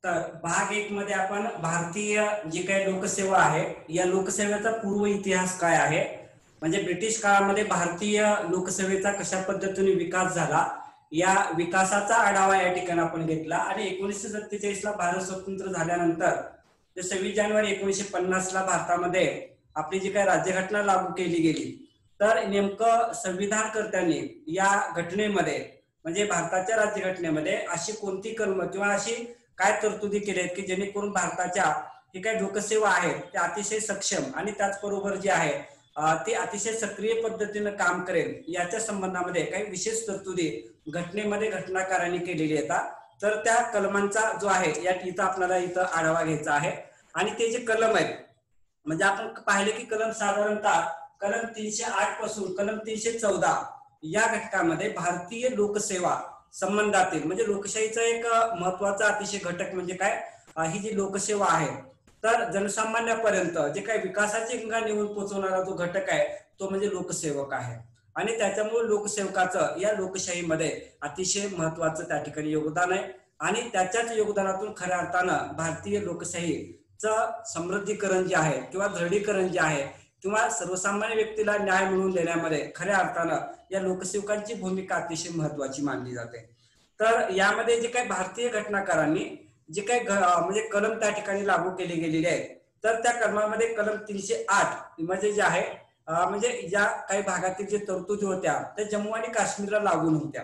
तर भाग 1 मध्ये आपण भारतीय जी काही लोकसेवा आहे या लोकसेवेचा पूर्व इतिहास काय आहे, म्हणजे ब्रिटिश काळामध्ये भारतीय लोकसेवेचा कशा पद्धतीने विकास झाला या विकासाचा आढावा या ठिकाणी आपण घेतला. आणि 1947 ला भारत स्वतंत्र झाल्यानंतर 26 जानेवारी 1950 ला भारतामध्ये आपली जी काही राज्यघटना लागू केली गेली. तर नेमकं संविधानकर्त्यांनी या घटनेमध्ये म्हणजे भारताच्या राज्यघटनेमध्ये अशी कोणती कलम किंवा अशी काय तरतुदी केल्या आहेत की जेणेकरून भारताच्या ही काही लोकसेवा आहेत ते अतिशय सक्षम आणि त्याचबरोबर जे आहे ते अतिशय सक्रिय पद्धतीने काम करेल याच्या संबंधामध्ये काही विशेष तरतुदी घटनेमध्ये घटनाकारांनी केलेली आहेत. तर त्या कलमांचा जो आहे या इथं आपल्याला इथं आढावा घ्यायचा आहे. आणि ते जे कलम आहेत म्हणजे आपण पाहिले की कलम साधारणतः कलम 308 पासून कलम 314 या घटकामध्ये भारतीय लोकसेवा संबंधातील म्हणजे लोकशाहीचा एक महत्वाचा अतिशय घटक म्हणजे काय, ही जी लोकसेवा आहे तर जनसामान्यापर्यंत जे काही विकासाची गंगा नेऊन पोहोचवणारा जो घटक आहे तो म्हणजे लोकसेवक आहे. आणि त्याच्यामुळे लोकसेवकाचं या लोकशाहीमध्ये अतिशय महत्वाचं त्या ठिकाणी योगदान आहे. आणि त्याच्याच योगदानातून खऱ्या अर्थानं भारतीय लोकशाहीचं समृद्धीकरण जे आहे किंवा दृढीकरण जे आहे किंवा सर्वसामान्य व्यक्तीला न्याय मिळवून देण्यामध्ये खऱ्या अर्थानं या लोकसेवकांची भूमिका अतिशय महत्वाची मानली जाते. तर यामध्ये जे काही भारतीय घटनाकारांनी जे काही म्हणजे कलम त्या ठिकाणी लागू केले गेलेले आहेत तर त्या कलमामध्ये कलम 308 म्हणजे जे आहे म्हणजे या काही भागातील जे तरतुदी होत्या त्या जम्मू आणि काश्मीरला लागू नव्हत्या.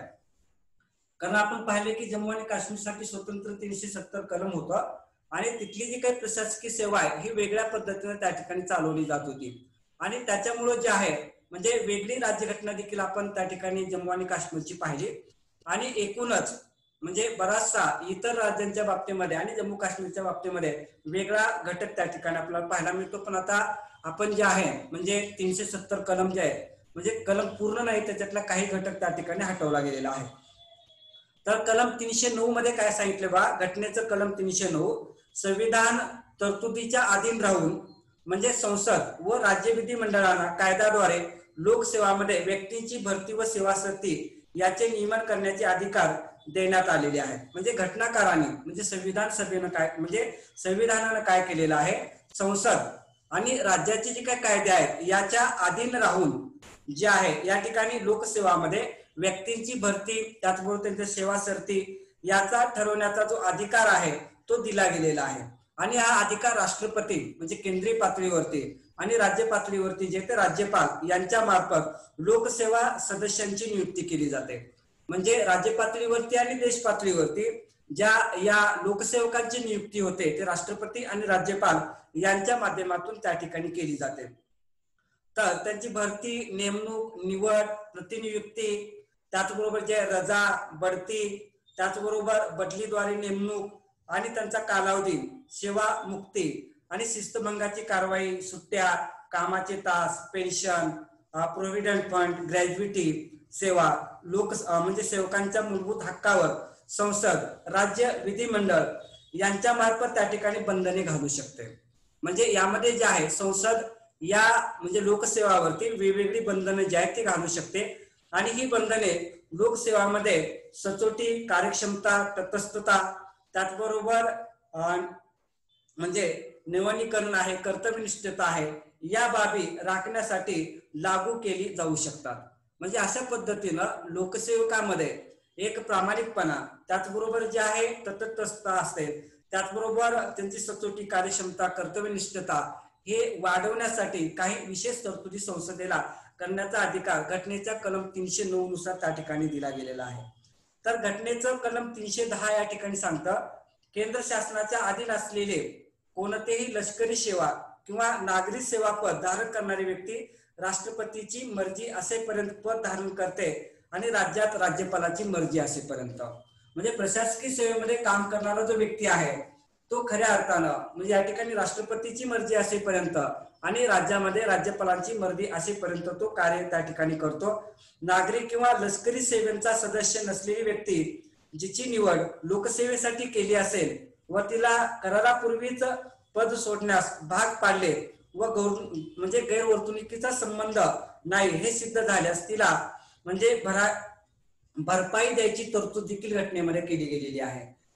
कारण आपण पाहिले की जम्मू आणि काश्मीरसाठी स्वतंत्र 370 कलम होतं आणि तिथली जी काही प्रशासकीय सेवा आहे ही वेगळ्या पद्धतीने त्या ठिकाणी चालवली जात होती. आणि त्याच्यामुळे जे आहे म्हणजे वेगळी राज्यघटना देखील आपण त्या ठिकाणी जम्मू आणि काश्मीरची पाहिली. आणि एकूणच म्हणजे बराचसा इतर राज्यांच्या बाबतीमध्ये आणि जम्मू काश्मीरच्या बाबतीमध्ये वेगळा घटक त्या ठिकाणी आपल्याला पाहायला मिळतो. पण आता आपण जे आहे म्हणजे 370 कलम जे आहे म्हणजे कलम पूर्ण नाही त्याच्यातला काही घटक त्या ठिकाणी हटवला गेलेला आहे. तर कलम 309 मध्ये काय सांगितलं बा, घटनेचं कलम 309 संविधान तरतुदीच्या अधीन राहून म्हणजे संसद व राज्य विधिमंडळांना कायद्याद्वारे लोकसेवामध्ये व्यक्तींची भरती व सेवासर्ती याचे नियमन करण्याचे अधिकार देण्यात आलेले आहेत. म्हणजे घटनाकारांनी म्हणजे संविधान सभेनं काय म्हणजे संविधानानं काय केलेलं आहे, संसद आणि राज्याचे जे काही कायदे आहेत याच्या अधीन राहून जे आहे या ठिकाणी लोकसेवामध्ये व्यक्तींची भरती त्याचबरोबर त्यांच्या सेवासर्ती याचा ठरवण्याचा जो अधिकार आहे तो दिला गेलेला आहे. आणि हा अधिकार राष्ट्रपती म्हणजे केंद्रीय पातळीवरती आणि राज्य पातळीवरती जे ते राज्यपाल यांच्या मार्फत लोकसेवा सदस्यांची नियुक्ती केली जाते. म्हणजे राज्य पातळीवरती आणि देश पातळीवरती ज्या या लोकसेवकांची नियुक्ती होते ते राष्ट्रपती आणि राज्यपाल यांच्या माध्यमातून त्या ठिकाणी केली जाते. तर त्यांची भरती, नेमणूक, निवड, प्रतिनियुक्ती, त्याचबरोबर जे रजा, बढती, त्याचबरोबर बदलीद्वारे नेमणूक आणि त्यांचा कालावधी, सेवा मुक्ती आणि शिस्तभंगाची कारवाई, सुट्ट्या, कामाचे तास, पेन्शन, प्रोव्हिडंट फंड, ग्रॅज्युइटी सेवा, लोक म्हणजे सेवकांच्या मूलभूत हक्कावर संसद, राज्य विधिमंडळ यांच्या मार्फत त्या ठिकाणी बंधने घालू शकते. म्हणजे यामध्ये जे आहे संसद या म्हणजे लोकसेवावरती वेगवेगळी बंधने जी आहेत ती घालू शकते. आणि ही बंधने लोकसेवामध्ये सचोटी, कार्यक्षमता, तटस्थता त्याचबरोबर म्हणजे निवडीकरण आहे, कर्तव्यनिष्ठता आहे या बाबी राखण्यासाठी लागू केली जाऊ शकतात. म्हणजे अशा पद्धतीनं लोकसेवकामध्ये एक प्रामाणिकपणा त्याचबरोबर जे आहे तटस्थता असते, त्याचबरोबर त्यांची सचोटी, कार्यक्षमता, कर्तव्यनिष्ठता हे वाढवण्यासाठी काही विशेष तरतुदी संसदेला करण्याचा अधिकार घटनेच्या कलम 309 नुसार त्या ठिकाणी दिला गेलेला आहे. तर घटनेचं कलम 310 या ठिकाणी सांगतं, केंद्र शासनाच्या अधीन असलेले कोणतेही लष्करी सेवा किंवा नागरी सेवा पद धारण करणारी व्यक्ती राष्ट्रपतीची मर्जी असेपर्यंत पद धारण करते आणि राज्यात राज्यपालाची मर्जी असेपर्यंत. म्हणजे प्रशासकीय सेवेमध्ये काम करणारा जो व्यक्ती आहे तो खऱ्या अर्थानं म्हणजे या ठिकाणी राष्ट्रपतीची मर्जी असेपर्यंत आणि राज्यामध्ये राज्यपालांची मर्जी असेपर्यंत तो कार्य त्या ठिकाणी करतो. नागरी किंवा लष्करी सेवेचा सदस्य नसलेली व्यक्ती जिची निवड लोकसेवेसाठी केली असेल व तिला करारापूर्वीच पद सोडण्यास भाग पाडले व म्हणजे गैरवर्तणुकीचा संबंध नाही हे सिद्ध झाल्यास तिला म्हणजे भरपाई द्यायची तरतूद देखील घटनेमध्ये केली गेलेली आहे.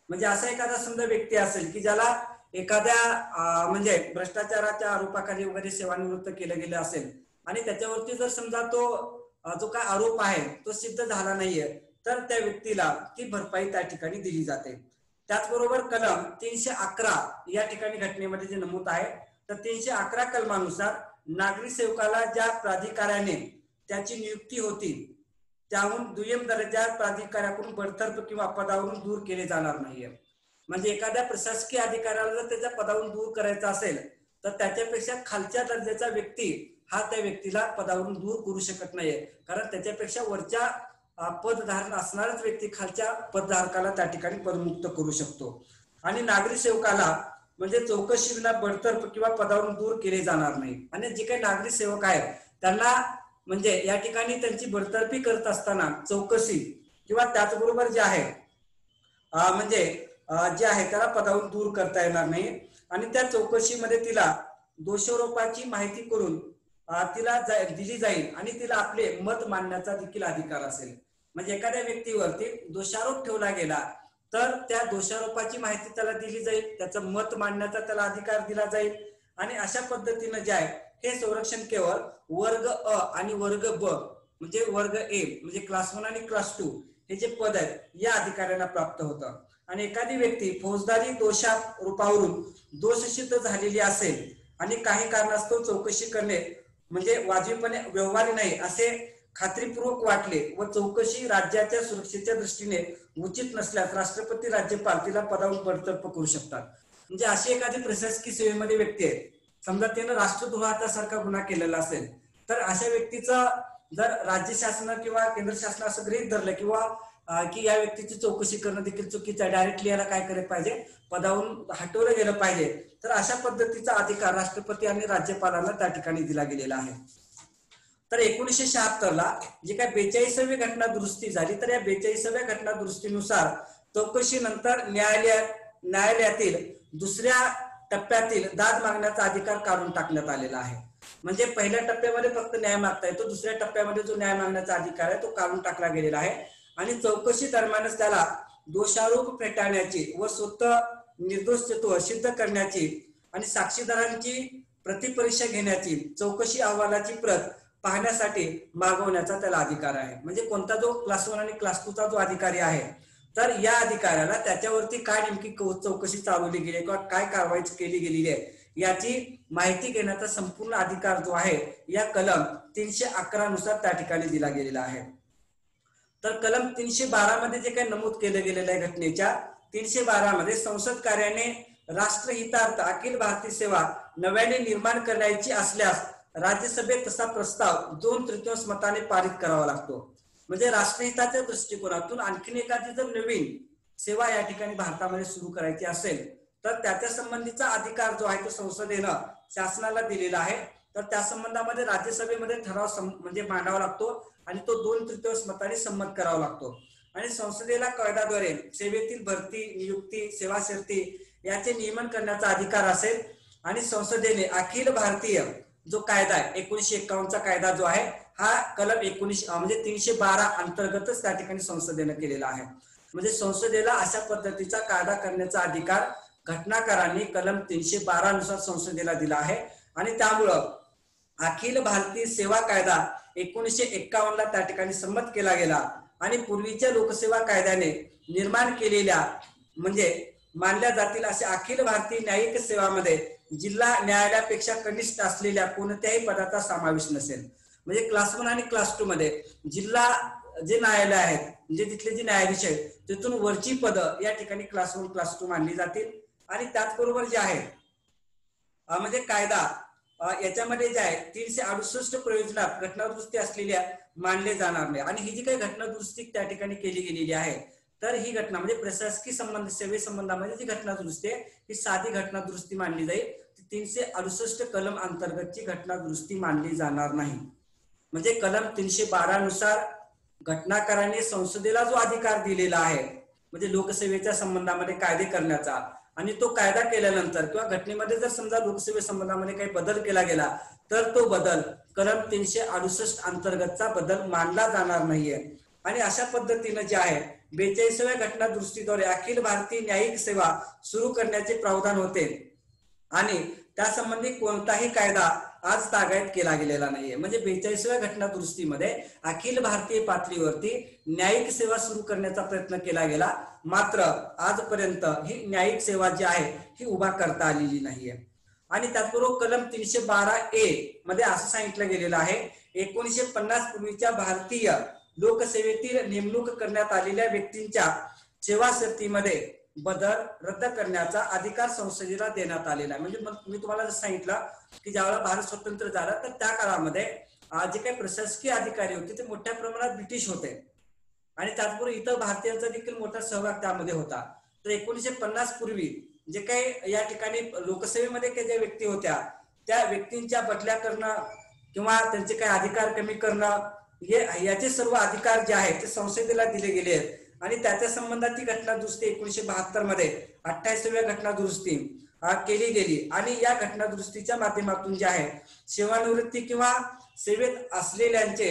म्हणजे असा एखादा समजा व्यक्ती असेल की ज्याला एखाद्या म्हणजे भ्रष्टाचाराच्या आरोपाखाली वगैरे सेवानिवृत्त केलं गेलं असेल आणि त्याच्यावरती जर समजा तो जो काय आरोप आहे तो सिद्ध झाला नाहीये, तर त्या व्यक्तीला ती भरपाई त्या ठिकाणी दिली जाते. त्याचबरोबर कलम 311 या ठिकाणी घटनेमध्ये जे नमूद आहे, तर 311 कलमानुसार नागरी सेवकाला ज्या प्राधिकाऱ्याने त्याची नियुक्ती होती त्याहून दुय्यम दर्जा प्राधिकाऱ्याकडून बडतर्फ किंवा पदावरून दूर केले जाणार नाहीये. म्हणजे एखाद्या प्रशासकीय अधिकाऱ्याला जर त्याच्या पदावरून दूर करायचं असेल तर त्याच्यापेक्षा खालच्या दर्जाचा व्यक्ती हा त्या व्यक्तीला पदावरून दूर करू शकत नाहीये, कारण त्याच्यापेक्षा वरच्या पदधारक असणारच व्यक्ती खालच्या पदधारकाला त्या ठिकाणी पदमुक्त करू शकतो. आणि नागरी सेवकाला म्हणजे चौकशी विना बडतर्फ किंवा पदावरून दूर केले जाणार नाही. आणि जे काही नागरी सेवक आहेत त्यांना म्हणजे या ठिकाणी त्यांची बडतर्फी करत असताना चौकशी किंवा त्याचबरोबर जे आहे म्हणजे जे आहे त्याला पदावरून दूर करता येणार नाही. आणि त्या चौकशीमध्ये तिला दोषारोपाची माहिती करून तिला दिली जाईल आणि तिला आपले मत मांडण्याचा देखील अधिकार असेल. म्हणजे एखाद्या व्यक्तीवरती दोषारोप ठेवला गेला तर त्या दोषारोपाची माहिती त्याला दिली जाईल, त्याचं मत मांडण्याचा त्याला अधिकार दिला जाईल. आणि अशा पद्धतीनं जे आहे हे संरक्षण केवळ वर्ग अ आणि वर्ग ब म्हणजे वर्ग ए म्हणजे क्लास 1 आणि क्लास 2 हे जे पद आहेत या अधिकाऱ्यांना प्राप्त होतं. आणि एखादी व्यक्ती फौजदारी दोषारोपावरून दोषसिद्ध झालेली असेल आणि काही कारणास्तव चौकशी करणे म्हणजे वाजवीपणे व्यवहारी नाही असे खात्रीपूर्वक वाटले व चौकशी राज्याच्या सुरक्षेच्या दृष्टीने उचित नसल्यास राष्ट्रपती राज्यपाल तिला पदावरून बडतर्फ करू शकतात. म्हणजे अशी एखादी प्रशासकीय सेवेमध्ये व्यक्ती आहे, समजा त्यानं राष्ट्रद्रोहासारखा गुन्हा केलेला असेल तर अशा व्यक्तीचं जर राज्य शासन किंवा केंद्र शासन असं गृहीत धरलं किंवा की या व्यक्तीची चौकशी करणं देखील चुकीचं आहे, डायरेक्टली याला काय केलं पाहिजे, पदावरून हटवलं गेलं पाहिजे, तर अशा पद्धतीचा अधिकार राष्ट्रपती आणि राज्यपालांना त्या ठिकाणी दिला गेलेला आहे. तर 1976 ला जे काय 42वी घटना दुरुस्ती झाली, तर या 42व्या घटना दुरुस्तीनुसार चौकशीनंतर न्यायालयातील दुसऱ्या टप्प्यातील दाद मागण्याचा अधिकार काढून टाकण्यात आलेला आहे. म्हणजे पहिल्या टप्प्यामध्ये फक्त न्याय मागता येतो, दुसऱ्या टप्प्यामध्ये जो न्याय मागण्याचा अधिकार आहे तो काढून टाकला गेलेला आहे. आणि चौकशी दरम्यानच त्याला दोषारोप फेटाळण्याची व स्वतः निर्दोषत्व सिद्ध करण्याची आणि साक्षीदारांची प्रतिपरीक्षा घेण्याची, चौकशी अहवालाची प्रत पाहण्यासाठी मागवण्याचा त्याला अधिकार आहे. म्हणजे कोणता जो क्लास 1 आणि क्लास 2 चा जो अधिकारी आहे तर या अधिकाऱ्याला त्याच्यावरती काय नेमकी चौकशी चालवली गेली किंवा काय कारवाई केली गेलेली आहे याची माहिती घेण्याचा संपूर्ण अधिकार जो आहे या कलम 311 नुसार त्या ठिकाणी दिला गेलेला आहे. तर कलम 312 मध्ये जे काही नमूद केलं गेलेलं आहे घटनेच्या 312 मध्ये संसद कार्याने राष्ट्रहितार्थ अखिल भारतीय सेवा नव्याने निर्माण करायची असल्यास राज्यसभेत तसा प्रस्ताव 2/3 मताने पारित करावा लागतो. म्हणजे राष्ट्रहिताच्या दृष्टिकोनातून आणखीन एखादी जर नवीन सेवा या ठिकाणी भारतामध्ये सुरू करायची असेल तर त्याच्या संबंधीचा अधिकार जो आहे तो संसदेनं शासनाला दिलेला आहे. तर त्या संबंधामध्ये राज्यसभेमध्ये ठराव म्हणजे मांडावा लागतो आणि तो 2/3 मताने संमत करावा लागतो. आणि संसदेला कायद्याद्वारे सेवेतील भरती, नियुक्ती, सेवा शर्ती याचे नियमन करण्याचा अधिकार असेल. आणि संसदेने अखिल भारतीय जो कायदा आहे 1951 चा कायदा जो आहे हा कलम 312 अंतर्गतच त्या ठिकाणी संसदेनं केलेला आहे. म्हणजे संसदेला अशा पद्धतीचा कायदा करण्याचा अधिकार घटनाकारांनी कलम 312 नुसार संसदेला दिला आहे. आणि त्यामुळं अखिल भारतीय सेवा कायदा 1951 ला त्या ठिकाणी संमत केला गेला. आणि पूर्वीच्या लोकसेवा कायद्याने निर्माण केलेल्या म्हणजे मानल्या जातील अशा अखिल भारतीय न्यायिक सेवामध्ये जिल्हा न्यायालयापेक्षा कनिष्ठ असलेल्या कोणत्याही पदाचा समावेश नसेल. म्हणजे क्लास 1 आणि क्लास 2 मध्ये जिल्हा जे न्यायालय आहेत म्हणजे तिथले जे न्यायाधीश आहेत तिथून वरची पद या ठिकाणी क्लास 1 क्लास 2 मानली जातील. आणि त्याचबरोबर जे आहे म्हणजे कायदा याच्यामध्ये जे आहे 368 प्रयोजनात घटना दुरुस्ती असलेल्या मानले जाणार नाही. आणि ही जी काही घटना दुरुस्ती त्या ठिकाणी केली गेलेली आहे तर ही घटना म्हणजे प्रशासकीय संबंध सेवे संबंधामध्ये जी घटना दुरुस्ती आहे ही साधी घटना दुरुस्ती मानली जाईल. 368 कलम अंतर्गतची घटना दुरुस्ती मानली जाणार नाही. म्हणजे कलम 312 नुसार घटनाकारांनी संसदेला जो अधिकार दिलेला आहे म्हणजे लोकसेवेच्या संबंधामध्ये कायदे करण्याचा आणि तो कायदा केल्यानंतर किंवा घटनेमध्ये जर समजा लोकसेवे संबंधामध्ये काही बदल केला गेला तर तो बदल कलम 368 अंतर्गतचा बदल मानला जाणार नाहीये. आणि अशा पद्धतीने जे आहे 42व्या घटना दुरुस्तीद्वारे अखिल भारतीय न्यायिक सेवा सुरू करण्याचे प्रावधान होते आणि त्यासंबंधी कोणताही कायदा आज ताब्यात केला गेलेला नाहीये. म्हणजे 42व्या घटना दुरुस्तीमध्ये अखिल भारतीय पातळीवरती न्यायिक सेवा सुरू करण्याचा प्रयत्न केला गेला, मात्र आजपर्यंत ही न्यायिक सेवा जी आहे ही उभा करता आलेली नाहीये. आणि त्याचबरोबर कलम 312A मध्ये असं सांगितलं गेलेलं आहे, 1950 पूर्वीच्या भारतीय लोकसेवेतील नेमणूक करण्यात आलेल्या व्यक्तींच्या सेवा शर्तीमध्ये बदल रद्द करण्याचा अधिकार संसदेला देण्यात आलेला आहे. म्हणजे मी तुम्हाला जसं सांगितलं की ज्यावेळेला भारत स्वतंत्र झाला तर त्या काळामध्ये जे काही प्रशासकीय अधिकारी होते ते मोठ्या प्रमाणात ब्रिटिश होते आणि त्याचबरोबर इतर भारतीयांचा देखील मोठा सहभाग त्यामध्ये होता. तर 1950 पूर्वी जे काही या ठिकाणी लोकसेवेमध्ये काही ज्या व्यक्ती होत्या त्या व्यक्तींच्या बदल्या करणं किंवा त्यांचे काही अधिकार कमी करणं याचे सर्व अधिकार जे आहेत ते संसदेला दिले गेले आहेत. आणि त्याच्या संबंधात ती घटना दुरुस्ती 1972 मध्ये 28व्या घटना दुरुस्ती केली गेली आणि या घटना दुरुस्तीच्या माध्यमातून जे आहे सेवानिवृत्ती किंवा सेवेत असलेल्यांचे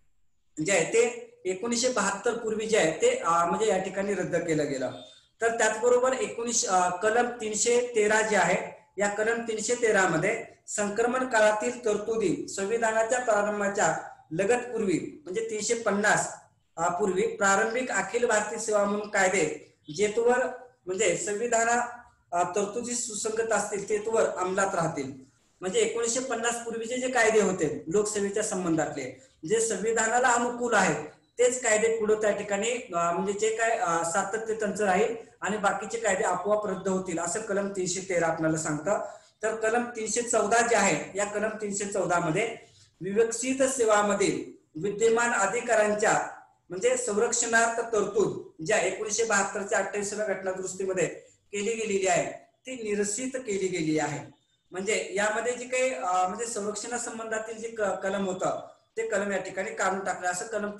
जे आहे ते 1972 पूर्वी जे आहे ते म्हणजे या ठिकाणी रद्द केलं गेलं. तर त्याचबरोबर कलम 313 जे आहे या कलम 313 मध्ये संक्रमण काळातील तरतुदी संविधानाच्या प्रारंभाच्या लगत पूर्वी म्हणजे 350 पूर्वी प्रारंभिक अखिल भारतीय सेवा म्हणून कायदे जेतवर म्हणजे संविधाना तरतुदी सुसंगत असतील तेतवर अंमलात राहतील. म्हणजे 1950 पूर्वीचे जे कायदे होते लोकसेवेच्या संबंधातले जे संविधानाला अनुकूल आहेत तेच कायदे पुढे त्या ठिकाणी म्हणजे जे काय सातत्य त्यांचं राहील आणि बाकीचे कायदे आपोआप रद्द होतील असं कलम 313 आपल्याला सांगतं. तर कलम 314 जे आहे या कलम 314 मध्ये विकसित सेवांमधील विद्यमान अधिकाऱ्यांच्या म्हणजे संरक्षणार्थ तरतूद ज्या 1972च्या 28व्या घटना दुरुस्तीमध्ये केली गेलेली आहे ती निरसित केली गेली आहे. म्हणजे यामध्ये जे काही म्हणजे संरक्षणासंबंधातील जे कलम होतं ते कलम या ठिकाणी काढून टाकलं असं कलम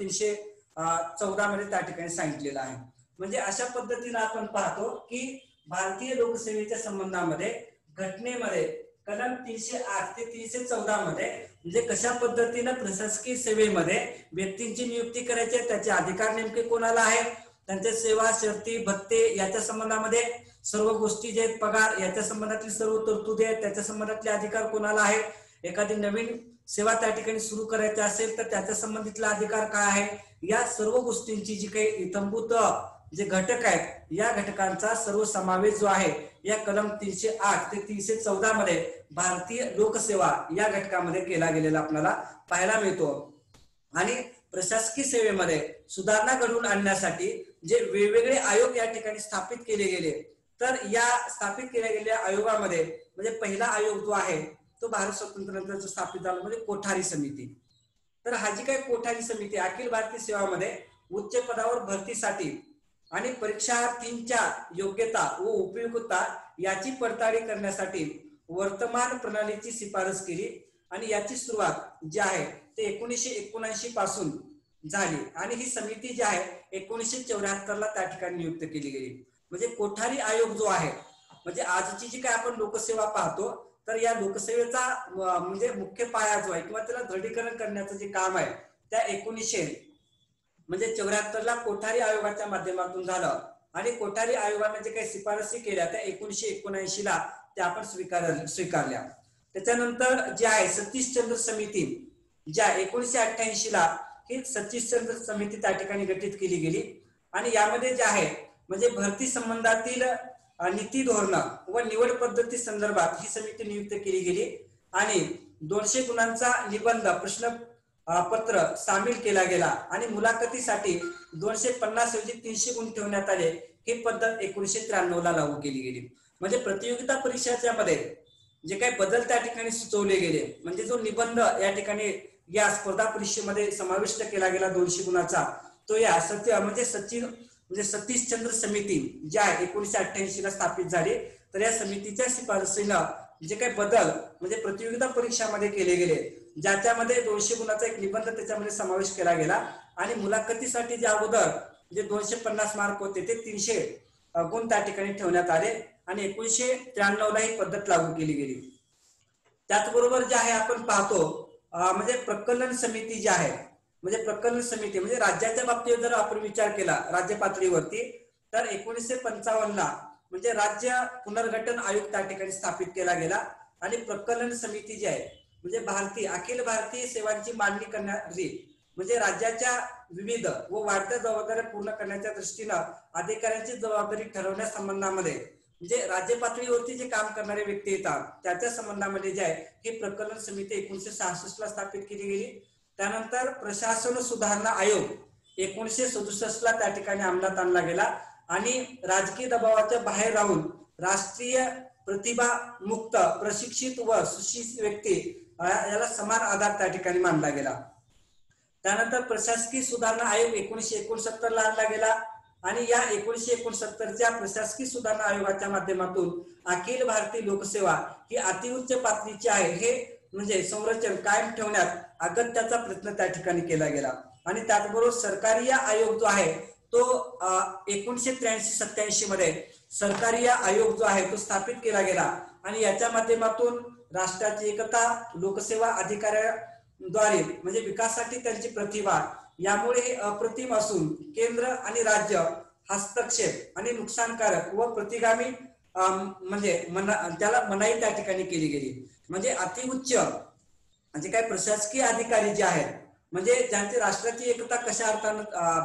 314 मध्ये त्या ठिकाणी सांगितलेलं आहे. म्हणजे अशा पद्धतीने आपण पाहतो की भारतीय लोकसेवेच्या संबंधामध्ये घटनेमध्ये कलम 308 ते 314 मध्ये म्हणजे कशा पद्धतीने प्रशासकीय सेवेमध्ये व्यक्तींची नियुक्ती करायची, त्याचे अधिकार नेमके कोणाला आहेत, त्यांच्या सेवा शर्ती भत्ते याच्या संबंधामध्ये सर्व गोष्टी जे आहेत पगार याच्या संबंधातली सर्व तरतुदी आहेत त्याच्या संबंधातले अधिकार कोणाला आहेत, एखादी नवीन सेवा त्या ठिकाणी सुरू करायची असेल तर त्याच्या संबंधितला अधिकार काय आहे, या सर्व गोष्टींची जी काही इत्थंभूत जे घटक आहेत या घटकांचा सर्व समावेश जो आहे या कलम 308 ते 314 मध्ये भारतीय लोकसेवा या घटकामध्ये केला गेलेला आपल्याला पाहायला मिळतो. आणि प्रशासकीय सेवेमध्ये सुधारणा घडवून आणण्यासाठी जे वेगवेगळे आयोग या ठिकाणी स्थापित केले गेले तर या स्थापित केल्या गेलेल्या आयोगामध्ये म्हणजे पहिला आयोग जो आहे तो भारत स्वातंत्र्यानंतर स्थापित झाला म्हणजे कोठारी समिती. तर हा जी काही कोठारी समिती अखिल भारतीय सेवामध्ये उच्च पदावर भरतीसाठी आणि परीक्षार्थींच्या योग्यता व उपयुक्तता याची पडताळणी करण्यासाठी वर्तमान प्रणालीची शिफारस केली आणि याची सुरुवात जी आहे ते 1979 पासून झाली आणि ही समिती जी आहे 1974 ला त्या ठिकाणी नियुक्त केली गेली. म्हणजे कोठारी आयोग जो आहे म्हणजे आजची जी काय आपण लोकसेवा पाहतो तर या लोकसेवेचा म्हणजे मुख्य पाया जो आहे किंवा त्याला दृढीकरण करण्याचं जे काम आहे त्या 1974 ला कोठारी आयोगाच्या माध्यमातून झालं आणि कोठारी आयोगाने जे काही शिफारसी केल्या त्या 1979 ला त्या आपण स्वीकारल्या. त्याच्यानंतर जे आहे सतीशचंद्र समिती ज्या 1988 ला ही सतीशचंद्र समिती त्या ठिकाणी गठीत केली गेली आणि यामध्ये जे आहे म्हणजे भरती संबंधातील नीती धोरण व निवड पद्धती संदर्भात ही समिती नियुक्त केली गेली आणि 200 गुणांचा निबंध प्रश्न पत्र सामील केला गेला आणि मुलाखतीसाठी 250 ऐवजी 300 गुण ठेवण्यात आले. ही पद्धत 1993 ला लागू केली गेली. म्हणजे प्रतियोगिता परीक्षाच्या मध्ये जे काही बदल त्या ठिकाणी सुचवले गेले म्हणजे जो निबंध या ठिकाणी या स्पर्धा परीक्षेमध्ये समाविष्ट केला गेला 200 गुणाचा तो या सतीशचंद्र समिती ज्या 1988 ला स्थापित झाली तर या समितीच्या शिफारसीनं जे काही बदल म्हणजे प्रतियोगिता परीक्षामध्ये केले गेले ज्याच्यामध्ये 200 गुणाचा एक निबंध त्याच्यामध्ये समावेश केला गेला आणि मुलाखतीसाठी जे अगोदर जे 250 मार्क होते ते 300 गुण त्या ठिकाणी ठेवण्यात आले आणि 1993 ला ही पद्धत लागू केली गेली. त्याचबरोबर जे आहे आपण पाहतो म्हणजे प्रकलन समिती जी आहे म्हणजे प्रकलन समिती म्हणजे राज्याच्या बाबतीत जर आपण विचार केला राज्य पातळीवरती, तर 1955 म्हणजे राज्य पुनर्गठन आयोग त्या ठिकाणी स्थापित केला गेला आणि प्रकलन समिती जी आहे म्हणजे अखिल भारतीय सेवांची मांडणी करणारी म्हणजे राज्याच्या विविध व वाढत्या जबाबदाऱ्या पूर्ण करण्याच्या दृष्टीनं अधिकाऱ्यांची जबाबदारी ठरवण्या संबंधामध्ये म्हणजे राज्य पातळीवरती जे काम करणारे व्यक्ती येतात त्याच्या संबंधामध्ये जे आहे ही प्रकलन समिती 1966 ला स्थापित केली गेली. त्यानंतर प्रशासन सुधारणा आयोग 1967 ला त्या ठिकाणी अंमलात आणला गेला आणि राजकीय दबावाच्या बाहेर राहून राष्ट्रीय प्रतिभा मुक्त प्रशिक्षित व सुशिक्षित व्यक्ती याला समान आधार त्या ठिकाणी मानला गेला. त्यानंतर प्रशासकीय सुधारणा आयोग 1969 ला आणला गेला आणि या 1969च्या प्रशासकीय सुधारणा आयोगाच्या माध्यमातून अखिल भारतीय लोकसेवा ही अतिउच्च पातळीची आहे हे म्हणजे संरक्षण कायम ठेवण्यात अगत्याचा प्रयत्न त्या ठिकाणी केला गेला. आणि त्याचबरोबर सरकारी आयोग जो आहे तो 1983-87 मध्ये सरकारी आयोग जो आहे तो स्थापित केला गेला आणि याच्या माध्यमातून राष्ट्राची एकता लोकसेवा अधिकाऱ्याद्वारे म्हणजे विकासासाठी त्यांची प्रतिभा यामुळे हे अप्रतिम असून केंद्र आणि राज्य हस्तक्षेप आणि नुकसानकारक व प्रतिगामी म्हणजे त्याला मनाई त्या ठिकाणी केली गेली. म्हणजे अतिउच्च म्हणजे काय प्रशासकीय अधिकारी जे आहेत म्हणजे ज्यांची राष्ट्राची एकता कशा अर्थानं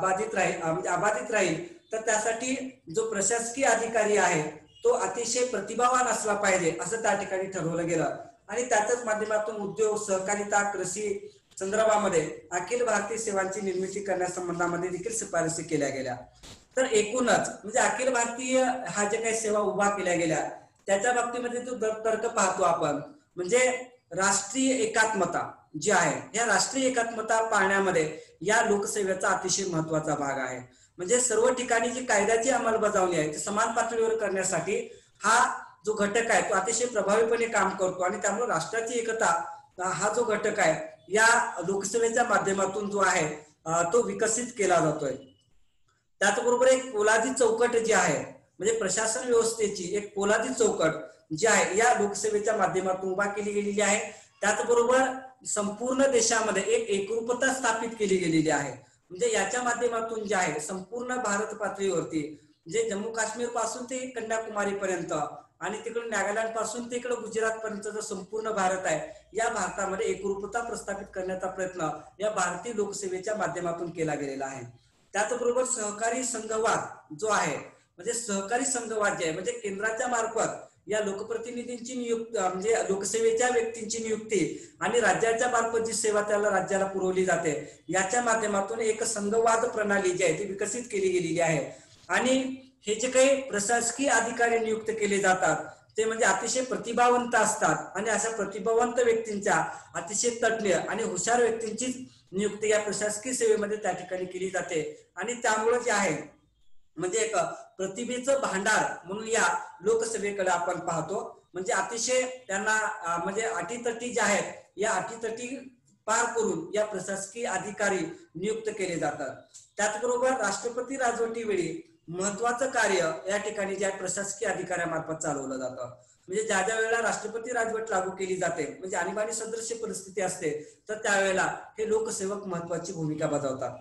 अबाधित राहील तर त्यासाठी जो प्रशासकीय अधिकारी आहे तो अतिशय प्रतिभावान असला पाहिजे असं त्या ठिकाणी ठरवलं गेलं आणि त्याच्याच माध्यमातून उद्योग सहकारिता कृषी संदर्भामध्ये अखिल भारतीय सेवांची निर्मिती करण्यासंबंधामध्ये देखील शिफारसी केल्या गेल्या. तर एकूणच म्हणजे अखिल भारतीय हा जे काही सेवा उभा केल्या गेल्या त्याच्या बाबतीमध्ये जो तर्क पाहतो आपण म्हणजे राष्ट्रीय एकात्मता जी आहे या राष्ट्रीय एकात्मता पाळण्यामध्ये या लोकसेवेचा अतिशय महत्वाचा भाग आहे. म्हणजे सर्व ठिकाणी जी कायद्याची अंमलबजावणी आहे ती समान पातळीवर करण्यासाठी हा जो घटक आहे तो अतिशय प्रभावीपणे काम करतो आणि त्यामुळे राष्ट्राची एकता हा जो घटक आहे या लोकसेवेच्या माध्यमातून जो आहे तो विकसित केला जातोय. त्याचबरोबर एक पोलादी चौकट जी आहे म्हणजे प्रशासन व्यवस्थेची एक पोलादी चौकट जी आहे या लोकसेवेच्या माध्यमातून उभा केली गेलेली आहे. त्याचबरोबर संपूर्ण देशामध्ये एक एकरूपता स्थापित केली गेलेली आहे. म्हणजे याच्या माध्यमातून जे आहे संपूर्ण भारत पातळीवरती म्हणजे जम्मू काश्मीर पासून ते कन्याकुमारी पर्यंत आणि तिकडून नागालँड पासून ते इकडे गुजरात पर्यंत जो संपूर्ण भारत आहे या भारतामध्ये एकरूपता प्रस्थापित करण्याचा प्रयत्न या भारतीय लोकसेवेच्या माध्यमातून केला गेलेला आहे. त्याचबरोबर सहकारी संघवाद जो आहे म्हणजे सहकारी संघवाद जे आहे म्हणजे केंद्राच्या मार्फत या लोकप्रतिनिधींची नियुक्ती म्हणजे लोकसेवेच्या व्यक्तींची नियुक्ती आणि राज्याच्या मार्फत जी सेवा त्याला राज्याला पुरवली जाते याच्या माध्यमातून एक संघवाद प्रणाली जी आहे ती विकसित केली गेलेली आहे. आणि हे जे काही प्रशासकीय अधिकारी नियुक्त केले जातात ते म्हणजे अतिशय प्रतिभावंत असतात आणि अशा प्रतिभावंत व्यक्तींच्या अतिशय तज्ञ आणि हुशार व्यक्तींची नियुक्ती या प्रशासकीय सेवेमध्ये त्या ठिकाणी केली जाते आणि त्यामुळे जे आहे म्हणजे एक प्रतिभेचं भांडार म्हणून या लोकसेवेकडे आपण पाहतो. म्हणजे अतिशय त्यांना म्हणजे अटीतटी ज्या आहेत या अटीतटी पार करून या प्रशासकीय अधिकारी नियुक्त केले जातात. त्याचबरोबर राष्ट्रपती राजवटी वेळी महत्वाचं कार्य या ठिकाणी ज्या प्रशासकीय अधिकाऱ्यामार्फत चालवलं जातं. म्हणजे ज्या ज्या वेळेला राष्ट्रपती राजवट लागू केली जाते म्हणजे आणीबाणी सदृश परिस्थिती असते तर त्यावेळेला हे लोकसेवक महत्वाची भूमिका बजावतात.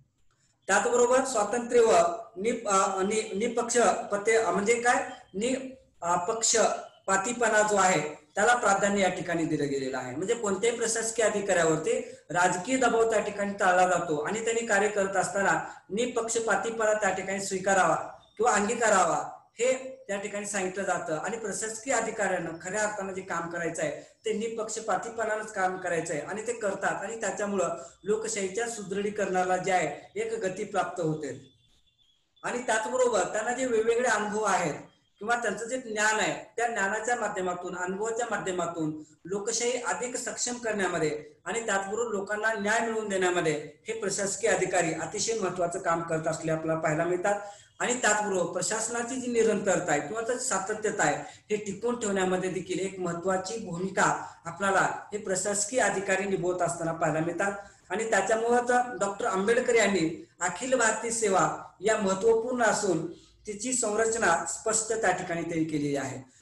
त्याचबरोबर स्वातंत्र्य व निपक्षपाती म्हणजे काय निपक्षपातीपणा जो आहे त्याला प्राधान्य या ठिकाणी दिलं गेलेलं आहे. म्हणजे कोणत्याही प्रशासकीय अधिकाऱ्यावरती राजकीय दबाव त्या ठिकाणी टाळला जातो आणि त्यांनी कार्य करत असताना निपक्षपातीपणा त्या ठिकाणी स्वीकारावा किंवा अंगीकारावा हे त्या ठिकाणी सांगितलं जातं. आणि प्रशासकीय अधिकाऱ्यांना खऱ्या अर्थानं जे काम करायचं आहे ते निपक्षपातीपणानंच काम करायचं आहे आणि ते करतात आणि त्याच्यामुळं लोकशाहीच्या सुदृढीकरणाला जे आहे एक गती प्राप्त होते. आणि त्याचबरोबर त्यांना जे वेगवेगळे अनुभव आहेत किंवा त्यांचं जे ज्ञान आहे त्या ज्ञानाच्या माध्यमातून अनुभवाच्या माध्यमातून लोकशाही अधिक सक्षम करण्यामध्ये आणि त्याचबरोबर लोकांना न्याय मिळवून देण्यामध्ये हे प्रशासकीय अधिकारी अतिशय महत्वाचं काम करत असले आपल्याला पाहायला मिळतात. आणि त्याचबरोबर प्रशासनाची जी निरंतरता आहे किंवा सातत्यता आहे हे टिकवून ठेवण्यामध्ये देखील एक महत्वाची भूमिका आपल्याला हे प्रशासकीय अधिकारी निभवत असताना पाहायला मिळतात. आणि त्याच्यामुळेच डॉक्टर आंबेडकर यांनी अखिल भारतीय सेवा या महत्वपूर्ण असून तिची संरचना स्पष्ट त्या ठिकाणी त्यांनी केलेली आहे.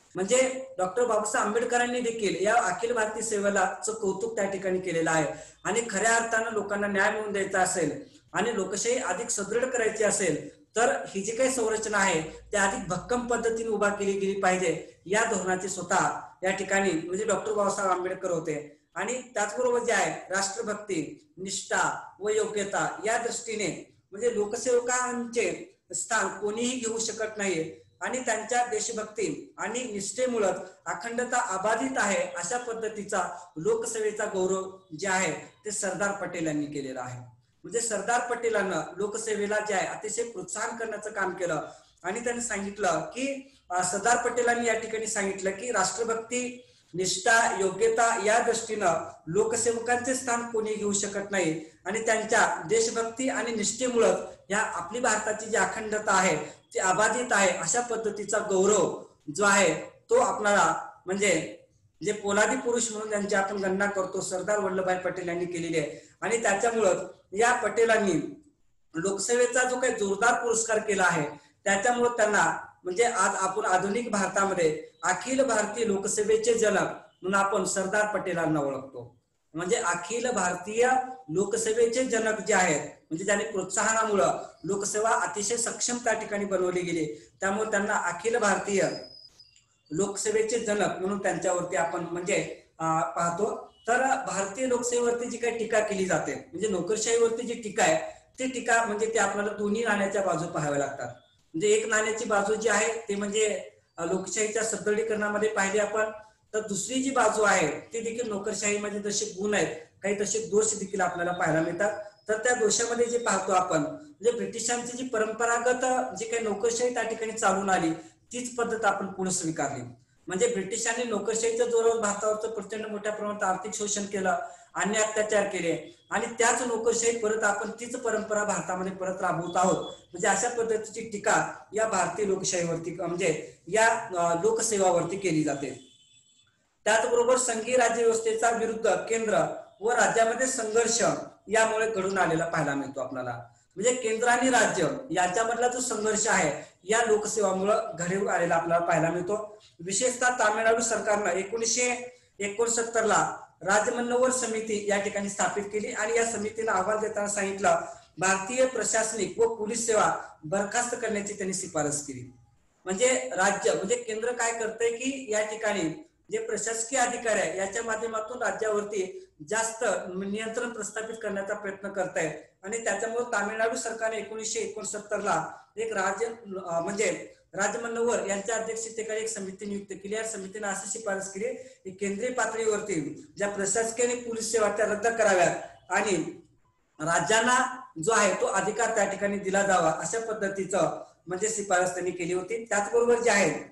म्हणजे डॉक्टर बाबासाहेब आंबेडकरांनी देखील या अखिल भारतीय सेवेलाचं कौतुक त्या ठिकाणी केलेलं आहे. आणि खऱ्या अर्थानं लोकांना न्याय मिळवून द्यायचा असेल आणि लोकशाही अधिक सुदृढ करायची असेल तर ही जी काही संरचना आहे ती अधिक भक्कम पद्धतीने उभा केली गेली पाहिजे, या धोरणाचे स्वतः या ठिकाणी म्हणजे डॉक्टर बाबासाहेब आंबेडकर होते. आणि त्याचबरोबर जे आहे राष्ट्रभक्ती, निष्ठा व योग्यता या दृष्टीने म्हणजे लोकसेवकांचे स्थान कोणीही घेऊ शकत नाही. आणि त्यांच्या देशभक्ती आणि निष्ठेमुळे अखंडता अबाधित आहे अशा पद्धतीचा लोकसेवेचा गौरव जे आहे ते सरदार पटेल यांनी केलेला आहे. म्हणजे सरदार पटेलांना लोकसेवेला जे आहे अतिशय प्रोत्साहन करण्याचं काम केलं. आणि त्यांनी सांगितलं की सरदार पटेलांनी या ठिकाणी सांगितलं की राष्ट्रभक्ती, निष्ठा, योग्यता या दृष्टीनं लोकसेवकांचे स्थान कोणी घेऊ शकत नाही. आणि त्यांच्या देशभक्ती आणि निष्ठेमुळे या आपली भारताची जी अखंडता आहे ती अबाधित आहे अशा पद्धतीचा गौरव जो आहे तो आपल्याला म्हणजे जे पोलादी पुरुष म्हणून त्यांची आपण गणना करतो सरदार वल्लभभाई पटेल यांनी केलेली आहे. आणि त्याच्यामुळं या पटेलांनी लोकसेवेचा जो काही जोरदार पुरस्कार केला आहे त्याच्यामुळे त्यांना म्हणजे आज आपण आधुनिक भारतामध्ये अखिल भारतीय लोकसेवेचे जनक म्हणून आपण सरदार पटेलांना ओळखतो. म्हणजे अखिल भारतीय लोकसेवेचे जनक जे आहेत म्हणजे त्यांनी प्रोत्साहनामुळे लोकसेवा अतिशय सक्षम त्या ठिकाणी बनवली गेली, त्यामुळे त्यांना अखिल भारतीय लोकसेवेचे जनक म्हणून त्यांच्यावरती आपण म्हणजे पाहतो. तर भारतीय लोकसेवेवरती जी काही टीका केली जाते म्हणजे नोकरशाहीवरती जी टीका आहे ती टीका म्हणजे ते आपल्याला दोन्ही नाण्याच्या बाजू पाहाव्या लागतात. म्हणजे एक नाण्याची बाजू जी आहे ते म्हणजे लोकशाहीच्या सदृढीकरणामध्ये पाहिजे आपण, तर दुसरी जी बाजू आहे ती देखील नोकरशाहीमध्ये जसे गुण आहेत काही तसे दोष देखील आपल्याला पाहायला मिळतात. तर त्या दोषामध्ये जे पाहतो आपण म्हणजे ब्रिटिशांची जी परंपरागत जी काही नोकरशाही त्या ठिकाणी चालून आली तीच पद्धत आपण पुढे स्वीकारली. म्हणजे ब्रिटिशांनी नोकरशाहीच्या जोरावर भारतावरचं प्रचंड मोठ्या प्रमाणात आर्थिक शोषण केलं, अन्याय अत्याचार केले आणि त्याच नोकरशाही परत आपण तीच परंपरा भारतामध्ये परत राबवत आहोत. म्हणजे अशा पद्धतीची टीका या भारतीय लोकशाहीवरती म्हणजे या लोकसेवावरती केली जाते. त्याचबरोबर संघीय राज्य व्यवस्थेचा विरुद्ध केंद्र व राज्यामध्ये संघर्ष यामुळे घडून आलेला पाहायला मिळतो आपल्याला. म्हणजे केंद्र आणि राज्य यांच्यामधला जो संघर्ष आहे या लोकसेवामुळे घडून आलेला आपल्याला पाहायला मिळतो. विशेषतः तामिळनाडू सरकारनं 1969 ला राजमन्नवर समिती या ठिकाणी स्थापित केली आणि या समितीने अहवाल देताना सांगितलं भारतीय प्रशासनिक व पोलीस सेवा बरखास्त करण्याची त्यांनी शिफारस केली. म्हणजे राज्य म्हणजे केंद्र काय करतंय की या ठिकाणी जे प्रशासकीय अधिकारी आहे याच्या माध्यमातून राज्यावरती जास्त नियंत्रण प्रस्थापित करण्याचा प्रयत्न करतायत. आणि त्याच्यामुळे तामिळनाडू सरकारने 1969 ला एक म्हणजे राजमन्नवर यांच्या अध्यक्षतेखाली एक समिती नियुक्त केली. या समितीने अशी शिफारस केली की केंद्रीय पातळीवरती ज्या प्रशासकीय आणि पोलीस सेवा त्या रद्द कराव्यात आणि राज्यांना जो आहे तो अधिकार त्या ठिकाणी दिला जावा अशा पद्धतीचं म्हणजे शिफारस त्यांनी केली होती. त्याचबरोबर जे आहे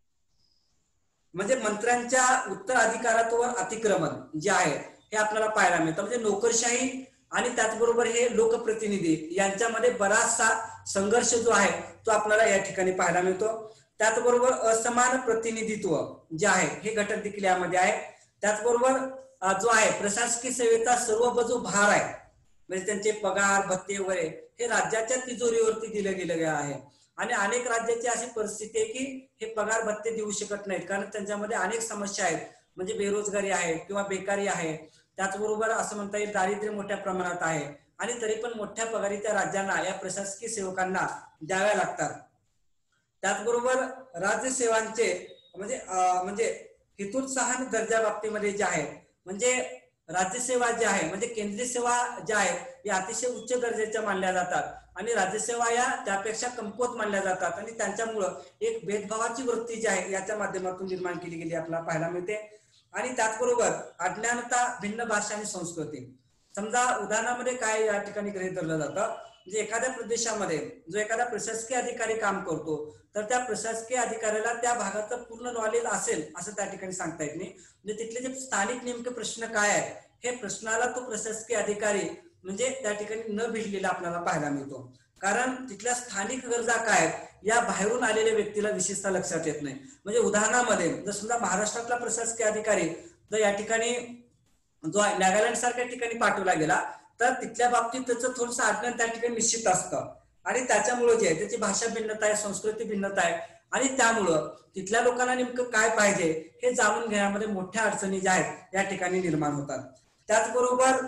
म्हणजे मंत्र्यांच्या उत्तराधिकारावर अतिक्रमण जे आहे हे आपल्याला पाहायला मिळतं. म्हणजे नोकरशाही आणि त्याचबरोबर हे लोकप्रतिनिधी यांच्यामध्ये बराचसा संघर्ष जो आहे तो आपल्याला या ठिकाणी पाहायला मिळतो. त्याचबरोबर असमान प्रतिनिधित्व जे आहे हे घटक देखील यामध्ये आहे. त्याचबरोबर जो आहे प्रशासकीय सेवेचा सर्व जो भार आहे म्हणजे त्यांचे पगार भत्ते वगैरे हे राज्याच्या तिजोरीवरती दिलं गेलं आहे. आणि अनेक राज्याची अशी परिस्थिती आहे की हे पगार भत्ते देऊ शकत नाहीत कारण त्यांच्यामध्ये अनेक समस्या आहेत. म्हणजे बेरोजगारी आहे किंवा बेकारी आहे, त्याचबरोबर असं म्हणता येईल दारिद्र्य मोठ्या प्रमाणात आहे आणि तरी पण मोठ्या पगारी त्या राज्यांना या प्रशासकीय सेवकांना द्याव्या लागतात. त्याचबरोबर राज्यसेवांचे म्हणजे हितोत्साहन दर्जा बाबतीमध्ये जे आहे म्हणजे राज्यसेवा जे आहे म्हणजे केंद्रीय सेवा ज्या आहेत या अतिशय उच्च दर्जाच्या मानल्या जातात आणि राज्यसेवा या त्यापेक्षा कमकुवत मानल्या जातात आणि त्यांच्यामुळं एक भेदभावाची वृत्ती जी आहे याच्या माध्यमातून निर्माण केली गेली आपल्याला पाहायला मिळते. आणि त्याचबरोबर अज्ञानता, भिन्न भाषा आणि संस्कृती. समजा उदाहरणामध्ये काय या ठिकाणी गृहीत धरलं जातं म्हणजे एखाद्या प्रदेशामध्ये जो एखादा प्रशासकीय अधिकारी काम करतो तर त्या प्रशासकीय अधिकाऱ्याला त्या भागाचं पूर्ण नॉलेज असेल असं त्या ठिकाणी सांगता येत नाही. म्हणजे तिथले जे स्थानिक नेमके प्रश्न काय आहेत हे प्रश्नाला तो प्रशासकीय अधिकारी म्हणजे त्या ठिकाणी न भिडलेला आपल्याला पाहायला मिळतो. कारण तिथल्या स्थानिक गरजा काय आहेत या बाहेरून आलेल्या व्यक्तीला विशेषतः लक्षात येत नाही. म्हणजे उदाहरणामध्ये जर समजा महाराष्ट्रातला प्रशासकीय अधिकारी जर या ठिकाणी जो नागालँड सारख्या ठिकाणी पाठवला गेला तर तिथल्या बाबतीत त्याचं थोडंसं अज्ञान त्या ठिकाणी निश्चित असतं आणि त्याच्यामुळे जे आहे त्याची भाषा भिन्नता आहे, संस्कृती भिन्नता आहे आणि त्यामुळं तिथल्या लोकांना नेमकं काय पाहिजे हे जाणून घेण्यामध्ये मोठ्या अडचणी ज्या आहेत या ठिकाणी निर्माण होतात. त्याचबरोबर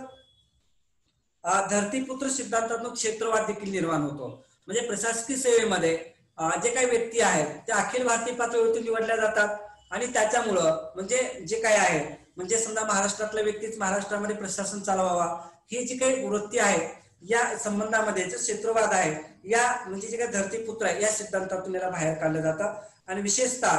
धरतीपुत्र सिद्धांतात्मक क्षेत्रवाद देखील निर्माण होतो. म्हणजे प्रशासकीय सेवेमध्ये जे काही व्यक्ती आहेत त्या अखिल भारतीय पातळीवरती निवडल्या जातात आणि त्याच्यामुळं म्हणजे जे काही आहे म्हणजे समजा महाराष्ट्रातला व्यक्तीच महाराष्ट्रामध्ये प्रशासन चालवावा ही जी काही वृत्ती आहे या संबंधामध्ये जो क्षेत्रवाद आहे या म्हणजे जे काही धरतीपुत्र आहे या सिद्धांतातून याला बाहेर काढलं जातं. आणि विशेषतः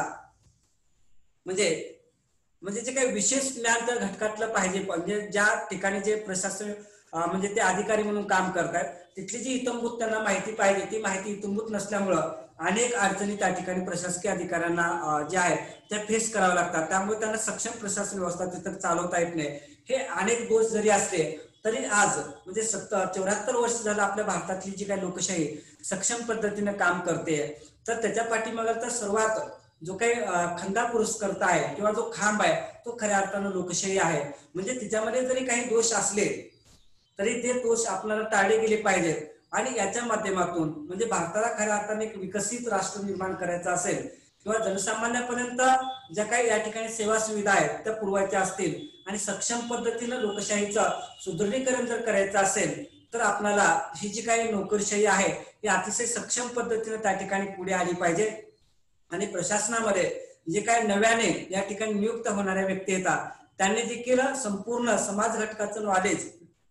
म्हणजे म्हणजे जे काही विशेष ज्ञान त्या घटकातलं पाहिजे म्हणजे ज्या ठिकाणी जे प्रशासन म्हणजे ते अधिकारी म्हणून काम करतात तिथली जी इतंभूत त्यांना माहिती पाहिजे ती माहिती इतंभूत नसल्यामुळं अनेक अडचणी त्या ठिकाणी प्रशासकीय अधिकाऱ्यांना जे आहे त्या फेस कराव्या लागतात. त्यामुळे त्यांना सक्षम प्रशासन व्यवस्था तिथं चालवता येत नाही. हे अनेक दोष जरी असले तरी आज म्हणजे 74 वर्ष झालं आपल्या भारतातली जी काही लोकशाही सक्षम पद्धतीने काम करते तर त्याच्या पाठीमागे तर सर्वात जो काही खंदा पुरस्कर्ता आहे किंवा जो खांब आहे तो खऱ्या अर्थानं लोकशाही आहे. म्हणजे तिच्यामध्ये जरी काही दोष असले तरी ते दोष आपल्याला टाळले गेले पाहिजेत आणि याच्या माध्यमातून म्हणजे भारताला खऱ्या अर्थाने एक विकसित राष्ट्र निर्माण करायचं असेल किंवा जनसामान्यापर्यंत ज्या काही या ठिकाणी सेवा सुविधा आहेत त्या पुरवायच्या असतील आणि सक्षम पद्धतीनं लोकशाहीचं सुदृढीकरण जर करायचं असेल तर आपल्याला ही जी काही नोकरशाही आहे ही अतिशय सक्षम पद्धतीने त्या ठिकाणी पुढे आली पाहिजे. आणि प्रशासनामध्ये जे काही नव्याने या ठिकाणी नियुक्त होणाऱ्या व्यक्ती येतात त्यांनी देखील संपूर्ण समाज घटकाचं नॉलेज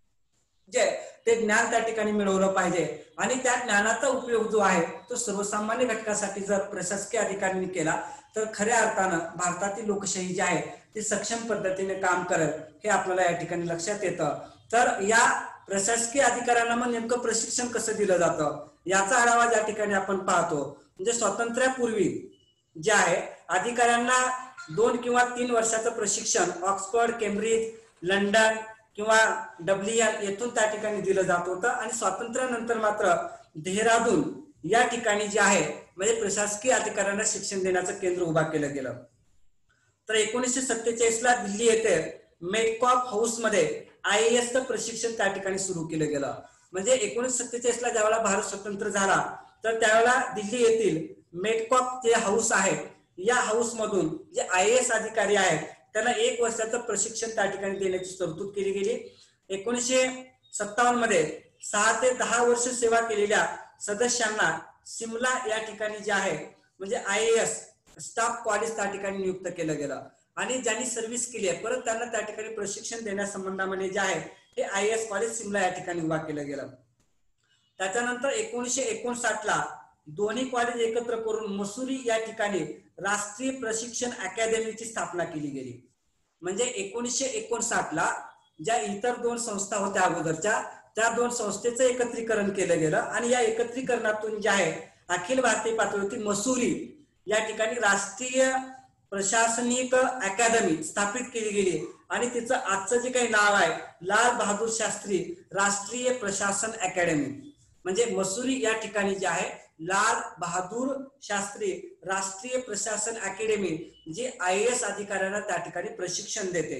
जे ते ज्ञान त्या ठिकाणी मिळवलं पाहिजे आणि त्या ज्ञानाचा उपयोग जो आहे तो सर्वसामान्य घटकासाठी जर प्रशासकीय अधिकाऱ्यांनी केला तर खऱ्या अर्थानं भारतातील लोकशाही जी आहे ती सक्षम पद्धतीने काम करत हे आपल्याला या ठिकाणी लक्षात येतं. तर या प्रशासकीय अधिकाऱ्यांना मग नेमकं प्रशिक्षण कसं दिलं जातं याचा आढावा या ठिकाणी आपण पाहतो. म्हणजे स्वातंत्र्यापूर्वी जे आहे अधिकाऱ्यांना 2 किंवा 3 वर्षाचं प्रशिक्षण ऑक्सफर्ड, केम्ब्रिज, लंडन किंवा डब्लियन येथून त्या ठिकाणी दिलं जात होतं आणि स्वातंत्र्यानंतर मात्र देहरादून या ठिकाणी जे आहे म्हणजे प्रशासकीय अधिकाऱ्यांना शिक्षण देण्याचं केंद्र उभा केलं गेलं. तर 1947 ला दिल्ली येथे मेटकॉप हाऊस मध्ये IAS चं प्रशिक्षण त्या ठिकाणी सुरू केलं गेलं. म्हणजे 1947 ला ज्यावेळेला भारत स्वतंत्र झाला तर त्यावेळेला दिल्ली येथील मेटकॉप जे हाऊस आहे या हाऊस मधून जे IAS अधिकारी आहेत त्यांना 1 वर्षाचं प्रशिक्षण त्या ठिकाणी देण्याची तरतूद केली गेली. 1957 मध्ये 6 ते 10 वर्ष सेवा केलेल्या सदस्यांना सिमला या ठिकाणी जे आहे म्हणजे IAS स्टाफ कॉलेज त्या ठिकाणी नियुक्त केलं गेलं आणि ज्यांनी सर्व्हिस केली आहे परत त्यांना त्या ठिकाणी प्रशिक्षण देण्यासंबंधामध्ये जे आहे हे IAS कॉलेज सिमला या ठिकाणी उभा केलं गेलं. त्याच्यानंतर 1959 ला दोन्ही कॉलेज एकत्र करून मसुरी या ठिकाणी राष्ट्रीय प्रशिक्षण अकादमीची स्थापना केली गेली. म्हणजे 1959 ला ज्या इतर 2 संस्था होत्या अगोदरच्या त्या 2 संस्थेचं एकत्रीकरण केलं गेलं आणि या एकत्रीकरणातून जे आहे अखिल भारतीय पातळीवरती मसुरी या ठिकाणी राष्ट्रीय प्रशासनिक अकादमी स्थापित केली गेली आणि तिचं आजचं जे काही नाव आहे लाल बहादूर शास्त्री राष्ट्रीय प्रशासन अकादमी. म्हणजे मसुरी या ठिकाणी जे आहे लाल बहादूर शास्त्री राष्ट्रीय प्रशासन अकादमी जी IAS अधिकाऱ्यांना त्या ठिकाणी प्रशिक्षण देते.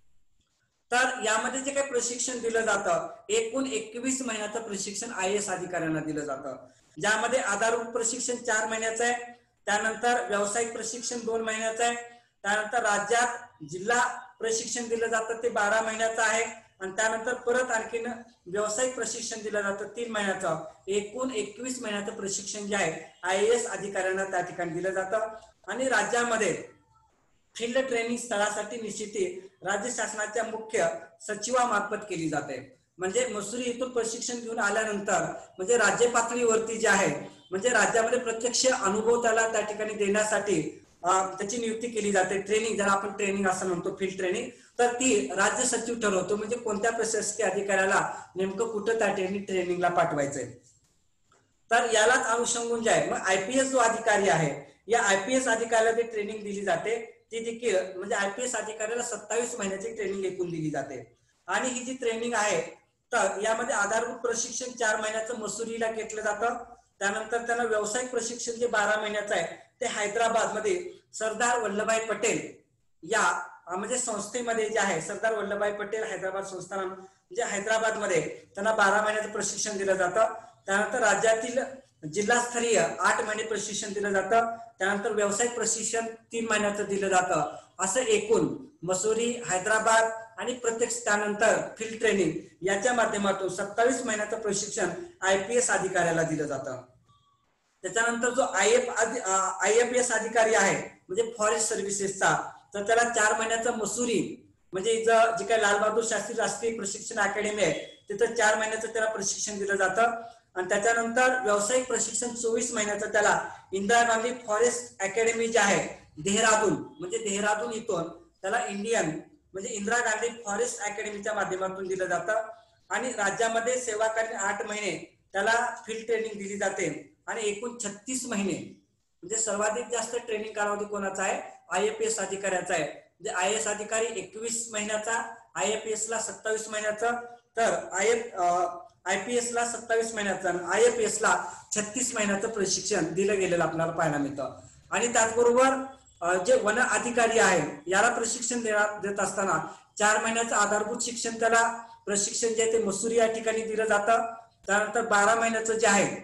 तर यामध्ये जे काही प्रशिक्षण दिलं जातं एकूण 21 महिन्याचं प्रशिक्षण IAS अधिकाऱ्यांना दिलं जातं ज्यामध्ये आधारभूत प्रशिक्षण 4 महिन्याचं आहे, त्यानंतर व्यावसायिक प्रशिक्षण 2 महिन्याचं आहे, त्यानंतर राज्यात जिल्हा प्रशिक्षण दिलं जातं ते 12 महिन्याचं आहे आणि त्यानंतर परत आणखीन व्यावसायिक प्रशिक्षण दिलं जातं 3 महिन्याचं. एकूण 21 महिन्याचं प्रशिक्षण जे आहे IAS अधिकाऱ्यांना त्या ठिकाणी दिलं जातं आणि राज्यामध्ये फील्ड ट्रेनिंग स्थळासाठी निश्चिती राज्य शासनाच्या मुख्य सचिवामार्फत केली जाते. म्हणजे मसुरी इथून प्रशिक्षण घेऊन आल्यानंतर म्हणजे राज्य पातळीवरती जे आहे म्हणजे राज्यामध्ये प्रत्यक्ष अनुभव त्याला त्या ठिकाणी देण्यासाठी त्याची नियुक्ती केली जाते. ट्रेनिंग ज्याला आपण ट्रेनिंग असं म्हणतो फील्ड ट्रेनिंग तर ती राज्य सचिव ठरवतो म्हणजे कोणत्या प्रशासकीय अधिकाऱ्याला नेमकं कुठं त्या ट्रेनिंगला पाठवायचंय. तर यालाच अनुषंगून जे आहे मग IPS जो अधिकारी आहे या IPS अधिकाऱ्याला जी ट्रेनिंग दिली जाते ती देखील म्हणजे IPS अधिकाऱ्याला 27 महिन्याची ट्रेनिंग एकूण दिली जाते आणि ही जी ट्रेनिंग आहे तर यामध्ये आधारभूत प्रशिक्षण 4 महिन्याचं मसुरीला घेतलं जातं. त्यानंतर त्यांना व्यावसायिक प्रशिक्षण जे 12 महिन्याचं आहे ते हैदराबाद मध्ये सरदार वल्लभभाई पटेल या म्हणजे संस्थेमध्ये जे आहे सरदार वल्लभभाई पटेल हैदराबाद संस्थान म्हणजे हैदराबाद मध्ये त्यांना 12 महिन्याचं प्रशिक्षण दिलं जातं. त्यानंतर राज्यातील जिल्हास्तरीय 8 महिने प्रशिक्षण दिलं जातं, त्यानंतर व्यावसायिक प्रशिक्षण 3 महिन्याचं दिलं जातं. असं एकूण मसुरी, हैदराबाद आणि प्रत्यक्ष त्यानंतर फील्ड ट्रेनिंग याच्या माध्यमातून 27 महिन्याचं प्रशिक्षण IPS अधिकाऱ्याला दिलं जातं. त्याच्यानंतर जो IFS अधिकारी आहे म्हणजे फॉरेस्ट सर्व्हिसेसचा, तर त्याला 4 महिन्याचं मसुरी म्हणजे जे काही लाल बहादूर शास्त्री राष्ट्रीय प्रशिक्षण अकॅडमी आहे तिथं 4 महिन्याचं त्याला प्रशिक्षण दिलं जातं. आणि त्याच्यानंतर व्यावसायिक प्रशिक्षण 24 महिन्याचं त्याला इंदिरा गांधी फॉरेस्ट अकॅडमी जे आहे देहरादून म्हणजे देहरादून इथून त्याला इंडियन म्हणजे इंदिरा गांधी फॉरेस्ट अकॅडमीच्या माध्यमातून दिलं जातं. आणि राज्यामध्ये सेवाकालीन 8 महिने त्याला फील्ड ट्रेनिंग दिली जाते. आणि एकूण 36 महिने म्हणजे सर्वाधिक जास्त ट्रेनिंग कालावधी कोणाचा आहे? IFS अधिकाऱ्याचा आहे. म्हणजे IAS अधिकारी 21 महिन्याचा, IFS ला 27 महिन्याचा, तर IPS ला 27 महिन्याचं, IFS ला 36 महिन्याचं प्रशिक्षण दिलं गेलेलं आपल्याला पाहायला मिळतं. आणि त्याचबरोबर जे वन अधिकारी आहे याला प्रशिक्षण देत असताना 4 महिन्याचं आधारभूत शिक्षण त्याला प्रशिक्षण जे आहे ते मसुरी या ठिकाणी दिलं जातं. त्यानंतर 12 महिन्याचं जे आहे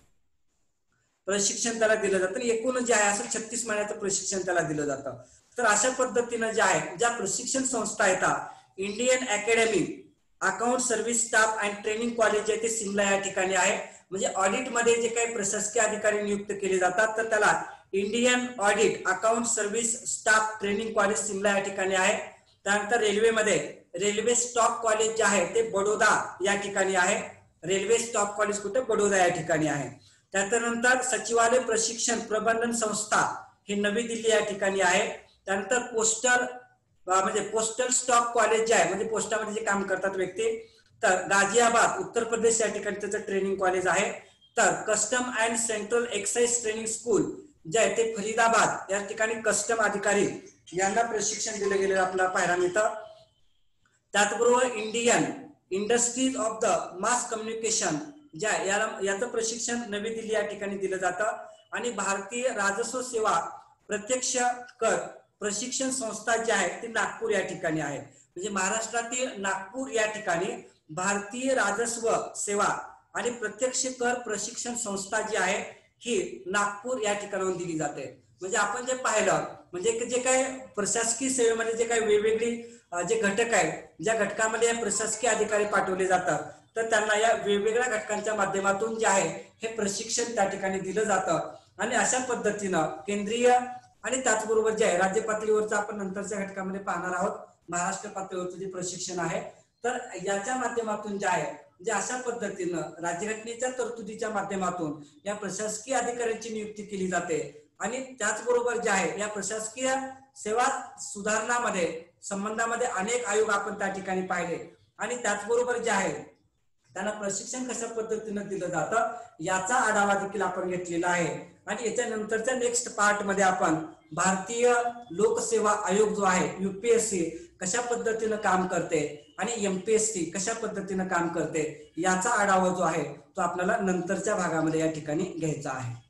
प्रशिक्षण त्याला दिलं जातं. एकूण जे आहे असं 36 महिन्याचं प्रशिक्षण त्याला दिलं जातं. तर अशा पद्धतीनं जे आहे ज्या प्रशिक्षण संस्था येतात, Indian academy account service staff and training college आहे ते सिमला या ठिकाणी आहे. म्हणजे ऑडिट मध्ये जे काही प्रशासकीय अधिकारी नियुक्त केले जातात तर त्याला Indian audit account service staff training college Simla या ठिकाणी आहे. त्यानंतर रेल्वेमध्ये रेल्वे स्टॉक कॉलेज जे आहे ते बडोदा या ठिकाणी आहे. रेल्वे स्टॉक कॉलेज कुठे? बडोदा या ठिकाणी आहे. त्यानंतर सचिवालय प्रशिक्षण प्रबंधन संस्था हे नवी दिल्ली या ठिकाणी आहे. त्यानंतर पोस्टल स्टॉक कॉलेज जे आहे म्हणजे पोस्टामध्ये जे काम करतात व्यक्ती, तर गाझियाबाद उत्तर प्रदेश या ठिकाणी त्याचं ट्रेनिंग कॉलेज आहे. तर custom and central excise training school जे आहे ते फरीदाबाद या ठिकाणी कस्टम अधिकारी यांना प्रशिक्षण दिलं गेलेलं आपल्याला पाहायला मिळतं. त्याचबरोबर Indian industries of the mass communication ज्या याचं प्रशिक्षण नवी दिल्ली या ठिकाणी दिलं जातं. आणि भारतीय राजस्व सेवा प्रत्यक्ष कर प्रशिक्षण संस्था जी आहे ती नागपूर या ठिकाणी आहे. म्हणजे महाराष्ट्रातील नागपूर या ठिकाणी भारतीय राजस्व सेवा आणि प्रत्यक्ष कर प्रशिक्षण संस्था जी आहे ही नागपूर या ठिकाणाहून दिली जाते. म्हणजे आपण जे पाहिलं म्हणजे जे काही प्रशासकीय सेवेमध्ये जे काही वेगवेगळी जे घटक आहेत, ज्या घटकामध्ये प्रशासकीय अधिकारी पाठवले जातात तर त्यांना या वेगवेगळ्या घटकांच्या माध्यमातून जे आहे हे प्रशिक्षण त्या ठिकाणी दिलं जातं. आणि अशा पद्धतीनं केंद्रीय आणि त्याचबरोबर जे आहे राज्य पातळीवरचं आपण नंतरच्या घटकामध्ये पाहणार आहोत महाराष्ट्र पातळीवरचं जे प्रशिक्षण आहे. तर याच्या माध्यमातून जे आहे म्हणजे अशा पद्धतीनं राज्यघटनेच्या तरतुदीच्या माध्यमातून या प्रशासकीय अधिकाऱ्यांची नियुक्ती केली जाते. आणि त्याचबरोबर जे आहे या प्रशासकीय सेवा सुधारणामध्ये संबंधामध्ये अनेक आयोग आपण त्या ठिकाणी पाहिले. आणि त्याचबरोबर जे आहे त्यांना प्रशिक्षण कशा पद्धतीनं दिलं जातं याचा आढावा देखील आपण घेतलेला आहे. आणि याच्या नंतरच्या नेक्स्ट पार्ट मध्ये आपण भारतीय लोकसेवा आयोग जो आहे UPSC कशा पद्धतीनं काम करते आणि MPSC कशा पद्धतीनं काम करते याचा आढावा जो आहे तो आपल्याला नंतरच्या भागामध्ये या ठिकाणी घ्यायचा आहे.